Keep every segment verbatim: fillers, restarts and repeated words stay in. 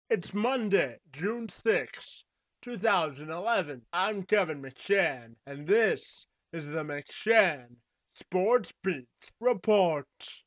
It's Monday, June sixth, two thousand eleven. I'm Kevin McShann, and this is the McShann Sports Beat Report.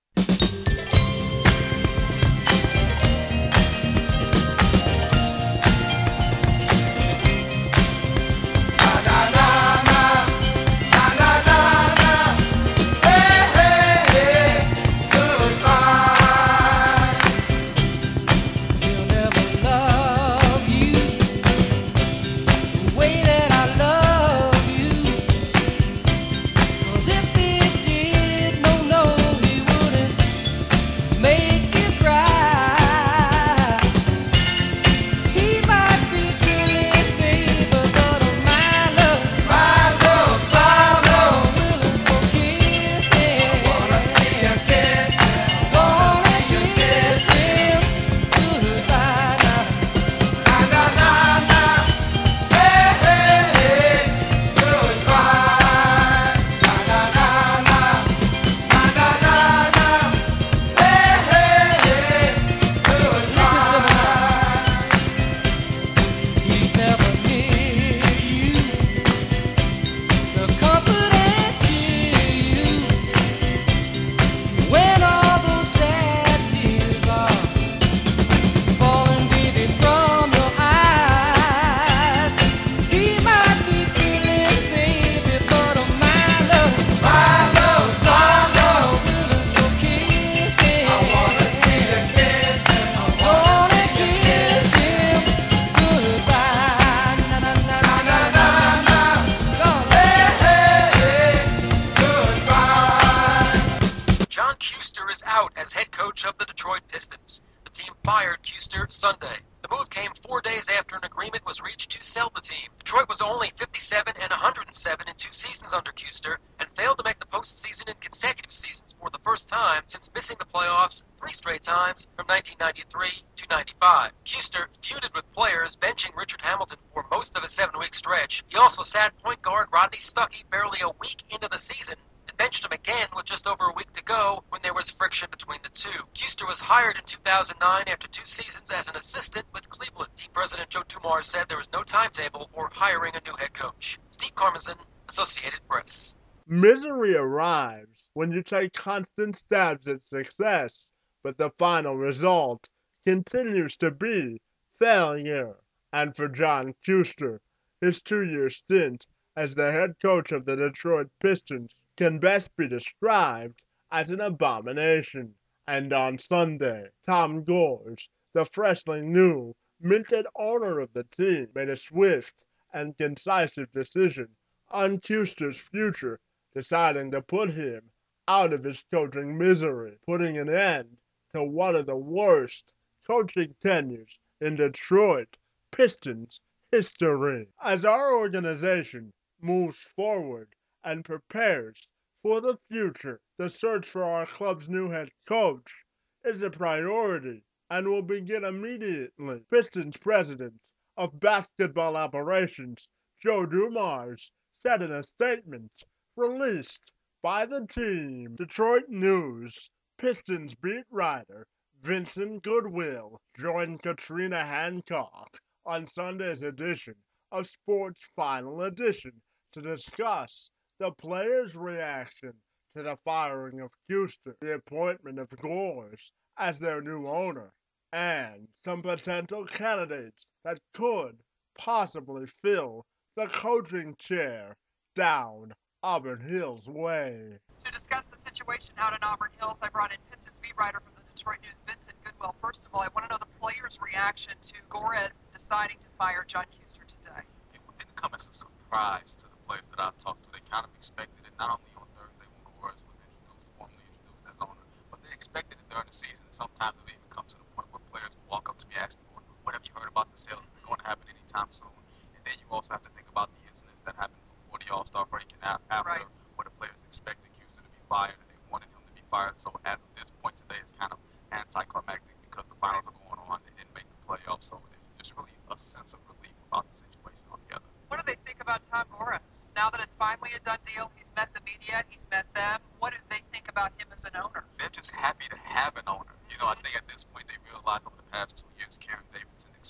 John Kuester is out as head coach of the Detroit Pistons. The team fired Kuester Sunday. The move came four days after an agreement was reached to sell the team. Detroit was only fifty-seven and one hundred seven in two seasons under Kuester and failed to make the postseason in consecutive seasons for the first time since missing the playoffs three straight times from nineteen ninety-three to ninety-five. Kuester feuded with players, benching Richard Hamilton for most of a seven-week stretch. He also sat point guard Rodney Stuckey barely a week into the season and benched him again with just over a week to go when there was friction between the two. Kuester was hired in two thousand nine after two seasons as an assistant with Cleveland. Team president Joe Dumars said there was no timetable for hiring a new head coach. Steve Carmazin, Associated Press. Misery arrives when you take constant stabs at success, but the final result continues to be failure. And for John Kuester, his two-year stint as the head coach of the Detroit Pistons can best be described as an abomination. And on Sunday, Tom Gores, the freshly new, minted owner of the team, made a swift and concisive decision on Kuester's future, deciding to put him out of his coaching misery, putting an end to one of the worst coaching tenures in Detroit Pistons history. As our organization moves forward and prepares for the future, the search for our club's new head coach is a priority and will begin immediately. Pistons president of basketball operations, Joe Dumars, said in a statement released by the team. Detroit News Pistons beat writer Vincent Goodwill joined Katrina Hancock on Sunday's edition of Sports Final Edition to discuss the players' reaction to the firing of Kuester, the appointment of Gores as their new owner, and some potential candidates that could possibly fill the coaching chair down Auburn Hills way. To discuss the situation out in Auburn Hills, I brought in Pistons beat writer from the Detroit News, Vincent Goodwill. First of all, I want to know the players' reaction to Gores deciding to fire John Kuester today. It didn't come as a surprise to the players that I talked to. They kind of expected it, not only on Thursday when Gores was introduced, formally introduced as owner, but they expected it during the season. Sometimes it even comes to the point where players will walk up to me and ask me, well, what have you heard about the sale? Is it going to happen anytime soon? And then you also have to think about the incidents that happened before the All-Star break and after, Right. where the players expected Kuester to be fired and they wanted him to be fired. So as of this point today, it's kind of anticlimactic because the finals are going on. They didn't make the playoffs, so there's just really a sense of relief about the situation altogether. What do they think about Tom Gores? Now that it's finally a done deal, he's met the media, he's met them. What do they think about him as an owner? They're just happy to have an owner. You know, I think at this point they realized over the past two years, Karen Davidson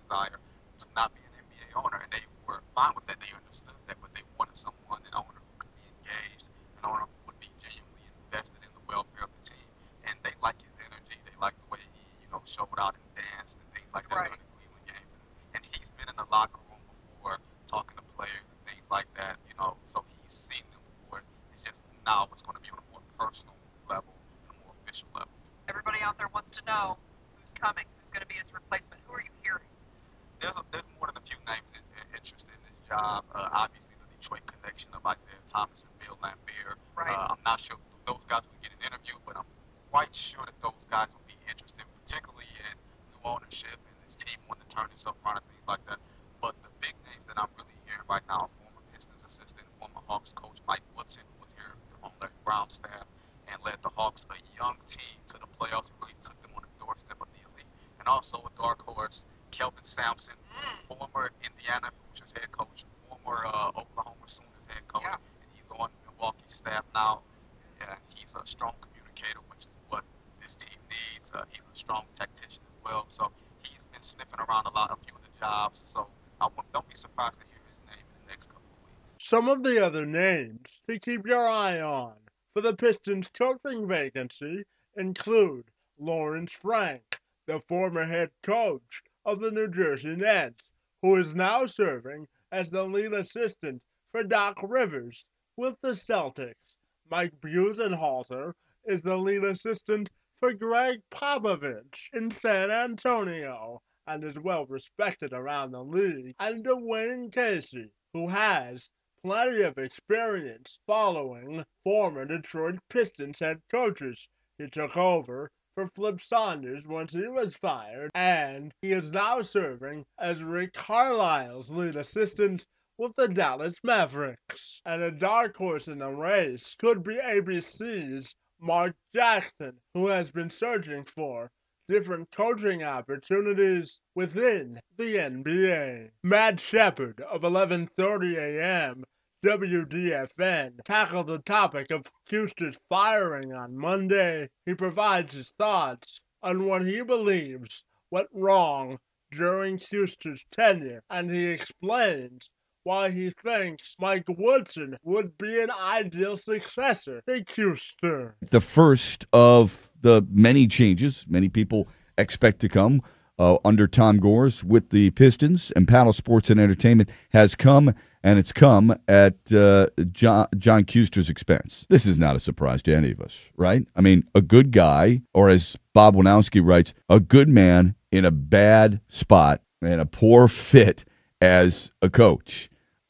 desire to not be an N B A owner, and they were fine with that. They understood that, but they wanted someone, an owner who could be engaged, an owner who would be genuinely invested in the welfare of the team. And they like his energy. They like the way he, you know, showed out and danced and things like that Right. during the Cleveland games. And, and he's been in the locker room before, talking to players and things like that. You know, so he's seen them before. It's just now it's going to be on a more personal level, and a more official level. Everybody out there wants to know who's coming, who's going to be his replacement. Who are you hearing? There's a, there's more than a few names in, in, interested in this job. Uh, obviously, the Detroit connection of Isaiah Thomas and Bill Laimbeer. Right. Uh, I'm not sure if those guys will get an interview, but I'm quite sure that those guys will be interested, particularly in new ownership and this team wanting to turn itself around and things like that. But the big names that I'm really hearing right now are former Pistons assistant, former Hawks coach Mike Woodson, who was here on Larry Brown's staff and led the Hawks, a young team, to the playoffs and really took them on the doorstep of the elite. And also a dark horse, Kelvin Sampson, Mm. former Indiana Hoosiers head coach, former uh, Oklahoma Sooners head coach, Yeah. and he's on Milwaukee's staff now. Yeah, he's a strong communicator, which is what this team needs. Uh, he's a strong tactician as well. So he's been sniffing around a lot, a few of the jobs. So I wouldn't, don't be surprised to hear his name in the next couple of weeks. Some of the other names to keep your eye on for the Pistons coaching vacancy include Lawrence Frank, the former head coach of the New Jersey Nets, who is now serving as the lead assistant for Doc Rivers with the Celtics. Mike Buzenholzer is the lead assistant for Greg Popovich in San Antonio and is well respected around the league. And Dwayne Casey, who has plenty of experience following former Detroit Pistons head coaches. He took over for Flip Saunders once he was fired, and he is now serving as Rick Carlisle's lead assistant with the Dallas Mavericks. And a dark horse in the race could be A B C's Mark Jackson, who has been searching for different coaching opportunities within the N B A. Matt Shepard of eleven thirty a.m. W D F N tackled the topic of Kuester's firing on Monday. He provides his thoughts on what he believes went wrong during Kuester's tenure, and he explains why he thinks Mike Woodson would be an ideal successor to Kuester. The first of the many changes many people expect to come uh, under Tom Gores with the Pistons, and Paddle Sports and Entertainment has come, and it's come at uh, John, John Kuester's expense. This is not a surprise to any of us, right? I mean, a good guy, or as Bob Winowski writes, a good man in a bad spot and a poor fit as a coach.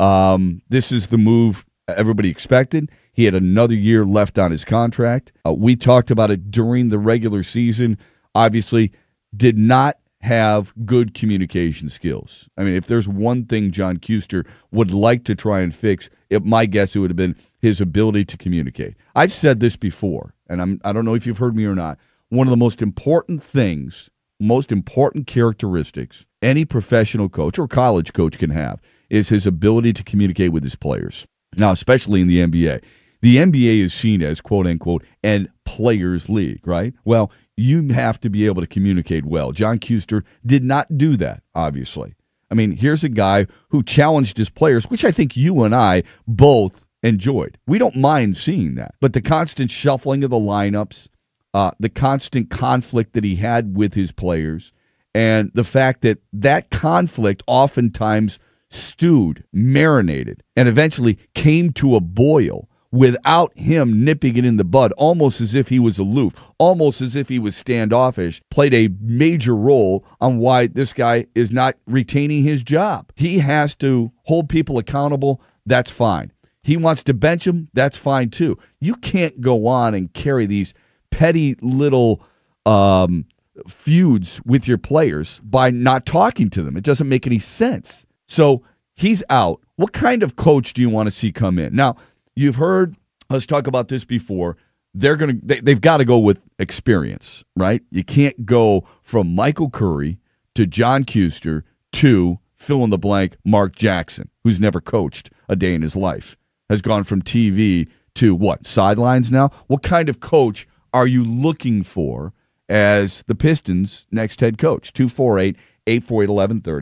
Um, this is the move everybody expected. He had another year left on his contract. Uh, we talked about it during the regular season. Obviously, did not have good communication skills. I mean, if there's one thing John Kuester would like to try and fix, it, my guess it would have been his ability to communicate. I've said this before, and I'm, I don't know if you've heard me or not. One of the most important things, most important characteristics any professional coach or college coach can have is his ability to communicate with his players. Now, especially in the N B A. The N B A is seen as, quote-unquote, an players' league, right? Well, you have to be able to communicate well. John Kuester did not do that, obviously. I mean, here's a guy who challenged his players, which I think you and I both enjoyed. We don't mind seeing that. But the constant shuffling of the lineups, uh, the constant conflict that he had with his players, and the fact that that conflict oftentimes stewed, marinated, and eventually came to a boil without him nipping it in the bud, almost as if he was aloof, almost as if he was standoffish, played a major role on why this guy is not retaining his job. He has to hold people accountable. That's fine. He wants to bench him. That's fine, too. You can't go on and carry these petty little um, feuds with your players by not talking to them. It doesn't make any sense. So he's out. What kind of coach do you want to see come in? Now, you've heard us talk about this before. They're going to they, they've got to go with experience, right? You can't go from Michael Curry to John Kuester to fill in the blank Mark Jackson, who's never coached a day in his life, has gone from T V to what, sidelines now? What kind of coach are you looking for as the Pistons' next head coach? two four eight, eight four eight, one one three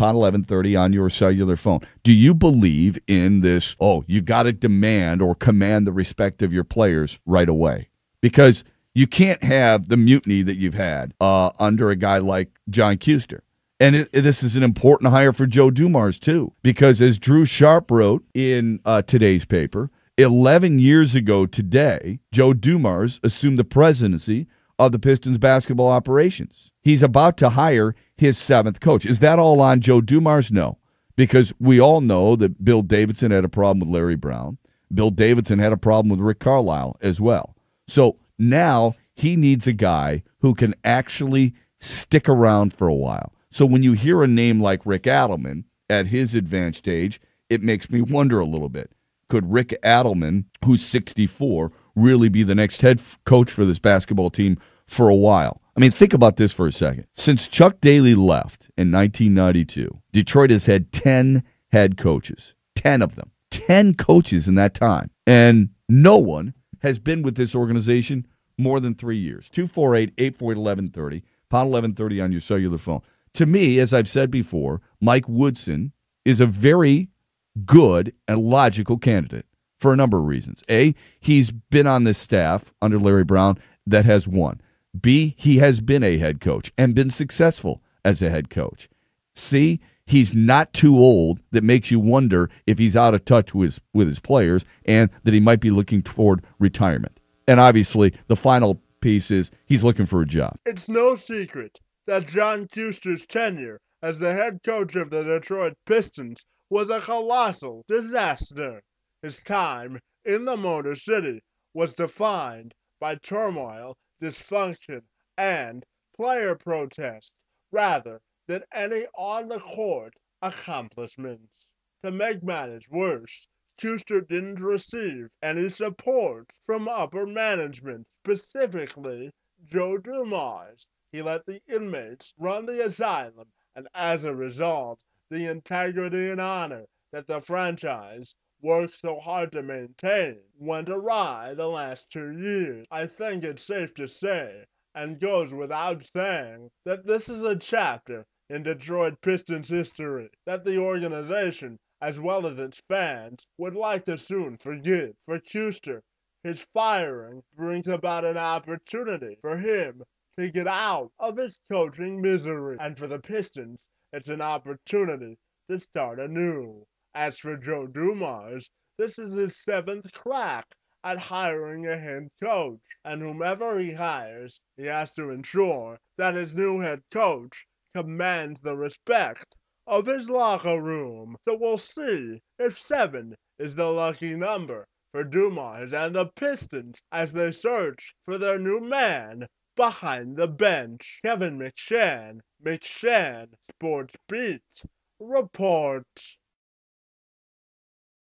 pound eleven thirty on your cellular phone. Do you believe in this, oh, you got to demand or command the respect of your players right away? Because you can't have the mutiny that you've had uh, under a guy like John Kuester. And it, this is an important hire for Joe Dumars, too, because as Drew Sharp wrote in uh, today's paper, eleven years ago today, Joe Dumars assumed the presidency of the Pistons basketball operations. He's about to hire his seventh coach. Is that all on Joe Dumars? No, because we all know that Bill Davidson had a problem with Larry Brown. Bill Davidson had a problem with Rick Carlisle as well. So now he needs a guy who can actually stick around for a while. So when you hear a name like Rick Adelman at his advanced age, it makes me wonder a little bit. Could Rick Adelman, who's sixty-four, really be the next head coach for this basketball team for a while? I mean, think about this for a second. Since Chuck Daly left in nineteen ninety-two, Detroit has had ten head coaches, ten of them, ten coaches in that time. And no one has been with this organization more than three years. two four eight, eight four eight, eleven thirty, pound eleven thirty on your cellular phone. To me, as I've said before, Mike Woodson is a very good and logical candidate for a number of reasons. A, he's been on this staff under Larry Brown that has won. B, he has been a head coach and been successful as a head coach. C, he's not too old that makes you wonder if he's out of touch with his, with his players and that he might be looking toward retirement. And obviously, the final piece is he's looking for a job. It's no secret that John Kuester's tenure as the head coach of the Detroit Pistons was a colossal disaster. His time in the Motor City was defined by turmoil, dysfunction, and player protest rather than any on-the-court accomplishments. To make matters worse, Kuester didn't receive any support from upper management, specifically Joe Dumars. He let the inmates run the asylum, and as a result, the integrity and honor that the franchise worked so hard to maintain went awry the last two years. I think it's safe to say, and goes without saying, that this is a chapter in Detroit Pistons history that the organization, as well as its fans, would like to soon forget. For Kuester, his firing brings about an opportunity for him to get out of his coaching misery. And for the Pistons, it's an opportunity to start anew. As for Joe Dumars, this is his seventh crack at hiring a head coach. And whomever he hires, he has to ensure that his new head coach commands the respect of his locker room. So we'll see if seven is the lucky number for Dumars and the Pistons as they search for their new man behind the bench. Kevin McShann, McShann Sports Beat, report.